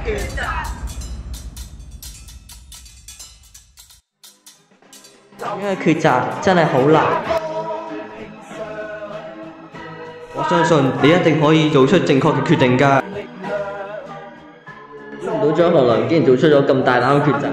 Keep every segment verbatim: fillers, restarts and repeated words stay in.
抉擇。 咁樣嘅抉擇真係好難。 我相信你一定可以做出正確嘅決定㗎。 估唔到張學良竟然做出咗咁大膽嘅抉擇。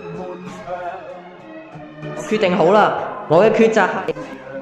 我決定好啦，我嘅抉擇係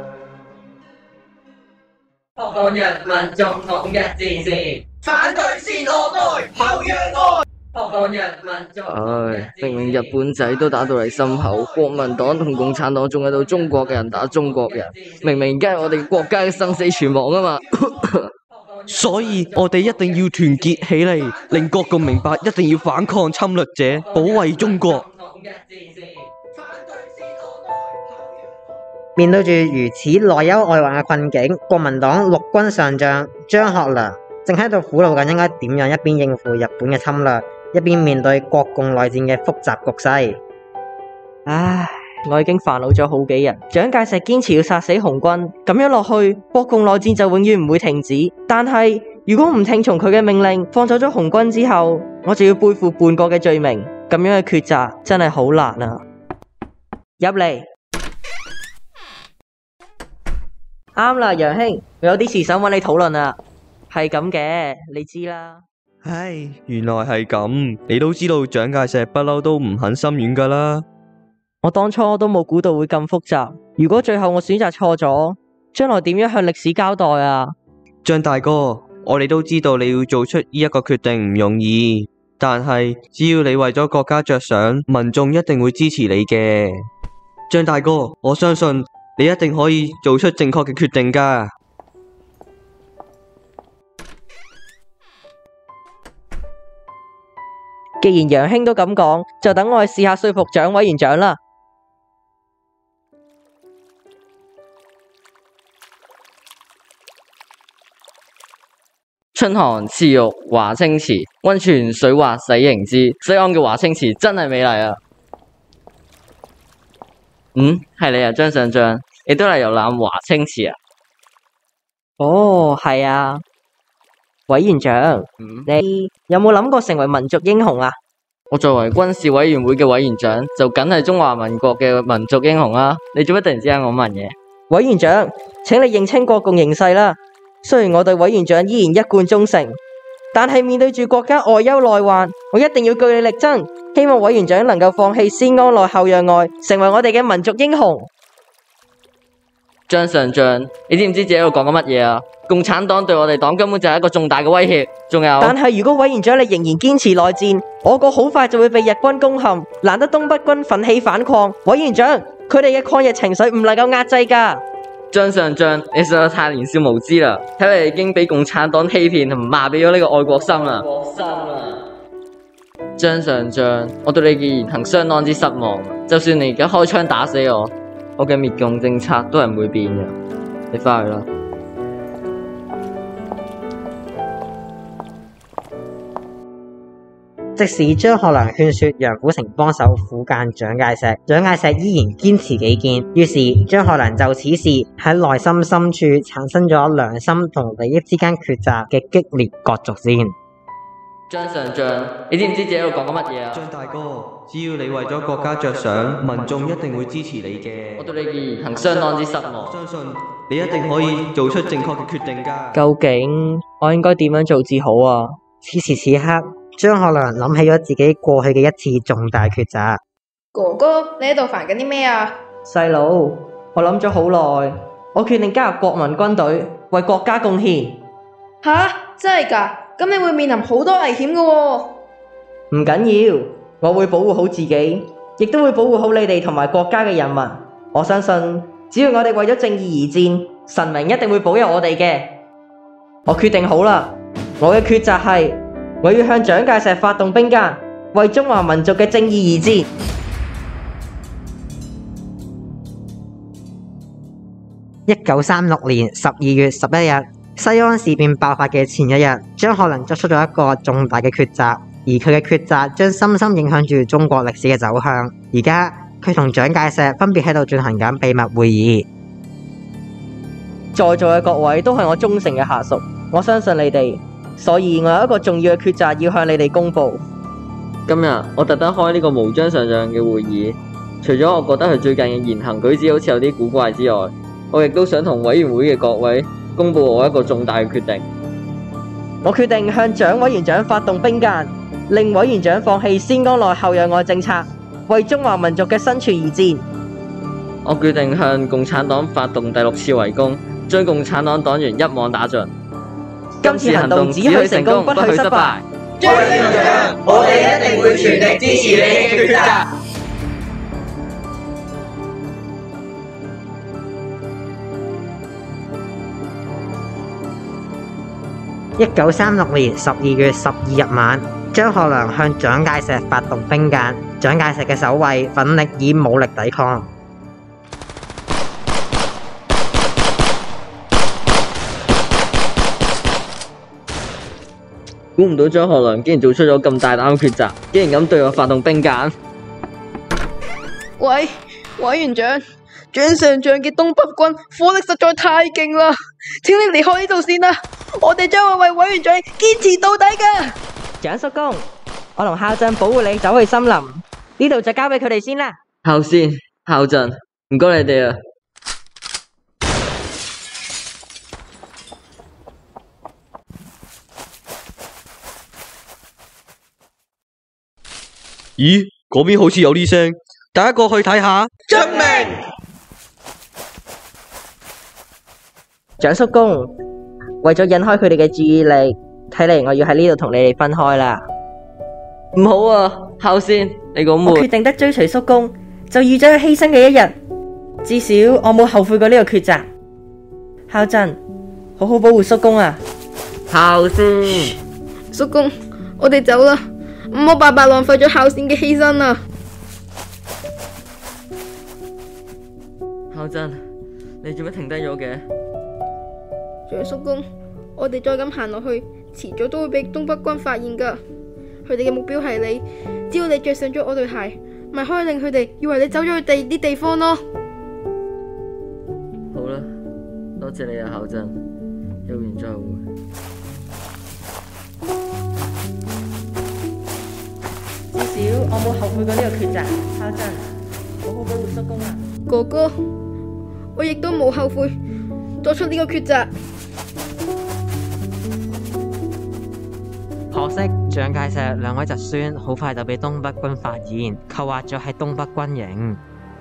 香港人民總統一戰線，反對先惡愛，後讓愛。香港人民總統一戰線。 唉，明明日本仔都打到嚟心口，國民黨同共產黨仲喺度中國人打中國人，明明而家係我哋國家嘅生死存亡啊嘛！ 所以我哋一定要團結起嚟，令國共明白一定要反抗侵略者，保衛中國。 面對住如此內憂外患嘅困境，國民黨陸軍上將張學良正喺度苦惱緊應該點樣一邊應付日本嘅侵略，一邊面對國共內戰嘅複雜局勢。 唉，我已經煩惱咗好幾日。蔣介石堅持要殺死紅軍，咁樣落去，國共內戰就永遠唔會停止。但係如果唔聽從佢嘅命令，放走咗紅軍之後，我就要背負叛國嘅罪名。咁樣嘅抉擇真係好難啊！入嚟，啱啦，楊兄，我有啲事想揾你討論啊。係咁嘅，你知啦。 唉，原來係咁，你都知道蔣介石不嬲都唔肯心軟㗎啦。 我當初都冇估到會咁複雜。如果最後我選擇錯咗，將來點樣向歷史交代啊？ 張大哥，我哋都知道你要做出呢一個決定唔容易，但係只要你為咗國家着想，民眾一定會支持你嘅。張大哥，我相信你一定可以做出正確嘅決定㗎。 既然楊兄都咁講，就等我去試下說服蔣委員長啦。 春寒賜浴華清池，溫泉水滑洗凝脂。西安嘅華清池真係美麗啊！嗯，係你啊，張上將，你都嚟遊覽華清池啊？ 哦，係啊，委員長， 嗯， 你有冇諗過成為民族英雄啊？ 我作為軍事委員會嘅委員長，就梗係中華民國嘅民族英雄啦。你做乜突然之間咁問嘢？ 委員長，請你認清國共形勢啦。雖然我對委員長依然一貫忠誠，但係面對住國家外憂內患，我一定要據理力爭。希望委員長能夠放棄先安內後讓愛，成為我哋嘅民族英雄。 張上將，你知唔知自己喺度講緊乜嘢啊？共產黨對我哋黨根本就係一個重大嘅威脅。仲有， 但係如果委員長你仍然堅持內戰，我國好快就會被日軍攻陷。難得東北軍奮起反抗，委員長佢哋嘅抗日情緒唔能夠壓制㗎。 張上將，你實在太年少無知啦！睇嚟已經俾共產黨欺騙同麻痹咗呢個愛國心啦。國心啊！張上將，我對你嘅言行相當之失望。就算你而家開槍打死我，我嘅滅共政策都係唔會變嘅。你返去啦。 即使張學良勸說楊虎城幫手苦諫蔣介石，蔣介石依然堅持己見。於是張學良就此事喺內心深處產生咗良心同利益之間抉擇嘅激烈角逐戰。 張上將，你知唔知自己喺度講緊乜嘢啊？ 張大哥，只要你為咗國家着想，民眾一定會支持你嘅。 我對你嘅言行相當之失望。 我相信你一定可以做出正確嘅決定㗎。 究竟我應該點樣做至好啊？ 此時此刻，張學良諗起咗自己過去嘅一次重大抉擇。 哥哥，你喺度煩緊啲咩啊？ 細佬，我諗咗好耐，我決定加入國民軍隊，為國家貢獻。 吓，真係㗎？咁你會面臨好多危險㗎喎。 唔緊要，我會保護好自己，亦都會保護好你哋同埋國家嘅人民。我相信，只要我哋為咗正義而戰，神明一定會保佑我哋嘅。我決定好啦，我嘅抉擇係，我要向蔣介石發動兵諫，為中華民族嘅正義而戰。 一九三六年十二月十一日，西安事變爆發嘅前一日，張學良作出咗一個重大嘅抉擇，而佢嘅抉擇將深深影響住中國歷史嘅走向。而家佢同蔣介石分別喺度進行緊秘密會議。 在座嘅各位都係我忠誠嘅下屬，我相信你哋，所以我有一個重要嘅抉擇要向你哋公布。 今日我特登開呢個無章上將嘅會議，除咗我覺得佢最近嘅言行舉止好似有啲古怪之外，我亦都想同委員會嘅各位公佈我一個重大嘅決定。 我決定向蔣委員長發動兵諫，令委員長放棄先安內後養外政策，為中華民族嘅生存而戰。 我決定向共產黨發動第六次圍攻，將共產黨黨員一網打盡。 今次行動只許成功，不許失敗。 蔣委員長，我哋一定會全力支持你嘅抉擇。 一九三六年十二月十二日晚，張學良向蔣介石發動兵諫，蔣介石嘅守衛奮力以武力抵抗。 估唔到張學良竟然做出咗咁大膽嘅抉擇，竟然咁對我發動兵諫。 喂，委員長，蔣上將嘅東北軍火力實在太勁啦，請你離開呢度先啦，我哋將會為委員長堅持到底㗎。 蔣叔公，我同孝鎮保護你走去森林，呢度就交俾佢哋先啦。 孝先、孝鎮，唔該你哋啊！ 咦，嗰邊好似有啲聲，大家過去睇下。 遵命。 蔣叔公，為咗引開佢哋嘅注意力，睇嚟我要喺呢度同你哋分開啦。 唔好啊，孝先，你講我決定得追隨叔公，就預咗佢犧牲嘅一日。至少我冇後悔過呢個抉擇。孝鎮，好好保護叔公啊！ 孝先， 叔公，我哋走啦，唔好白白浪費咗孝先嘅犧牲啊！ 孝鎮，你做乜停低咗嘅？ 蔣叔公，我哋再咁行落去，遲早都會俾東北軍發現噶。佢哋嘅目標係你，只要你着上咗我對鞋，咪可以令佢哋以為你走咗去第二啲地方咯。 好啦，多謝你啊，孝鎮，有緣再會。 至少我冇後悔過呢個抉擇。孝鎮，好好保護叔公啊！ 哥哥，我亦都冇後悔作出呢個抉擇。 可惜蔣介石兩位侄孫好快就被東北軍發現，扣押咗喺東北軍營。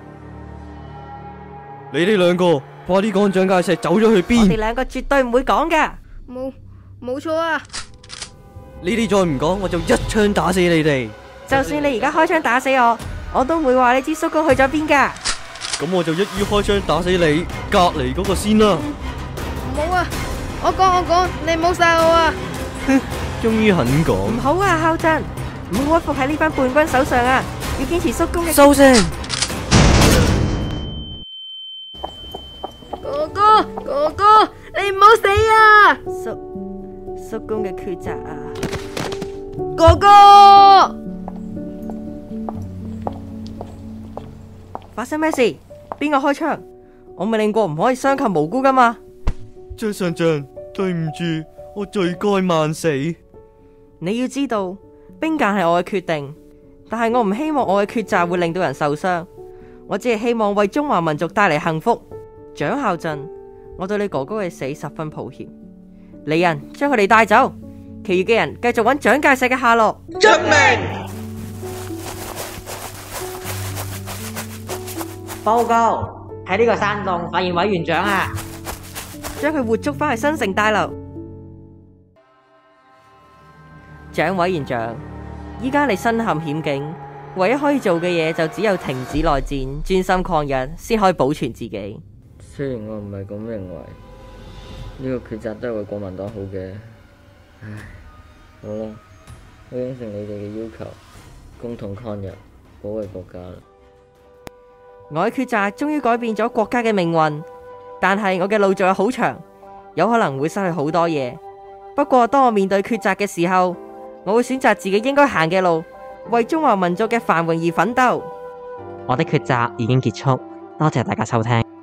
你哋兩個快啲講蔣介石走咗去我哋邊？ 兩個絕對唔會講噶。 冇冇錯啊！ 你哋再唔講，我就一槍打死你哋。 就算你而家開槍打死我，我都唔會話你知叔公去咗邊噶。 咁我就一於開槍打死你隔籬嗰個先啦。 唔好啊！我講我講，你唔好殺我啊！ 哼，終於肯講。 唔好啊，孝鎮，唔好屈服喺呢班叛軍手上啊！要堅持叔公嘅。 收聲！ 哥哥哥哥，你唔好死啊！ 叔叔公嘅抉擇啊！ 哥哥， 發生咩事？邊個開槍？我命令過唔可以傷及無辜噶嘛？ 張上將，對唔住，我罪該萬死。 你要知道，兵諫係我嘅決定，但係我唔希望我嘅抉擇會令到人受傷。我只係希望為中華民族帶嚟幸福。蔣孝鎮，我對你哥哥嘅死十分抱歉。嚟人，將佢哋帶走，其餘嘅人繼續揾蔣介石嘅下落。 遵命。 報告，喺呢個山洞發現委員長啊！ 將佢活捉返去新城大樓。蔣委員長，依家你身陷險境，唯一可以做嘅嘢就只有停止內戰，專心抗日，先可以保存自己。 雖然我唔係咁認為，呢個抉擇都係為國民黨好嘅。唉，好啦，我應承你哋嘅要求，共同抗日，保衛國家啦。 我嘅抉擇終於改變咗國家嘅命運，但係我嘅路仲有好長，有可能會失去好多嘢。不過當我面對抉擇嘅時候，我會選擇自己應該行嘅路，為中華民族嘅繁榮而奮鬥。 我的抉擇已經結束，多謝大家收聽。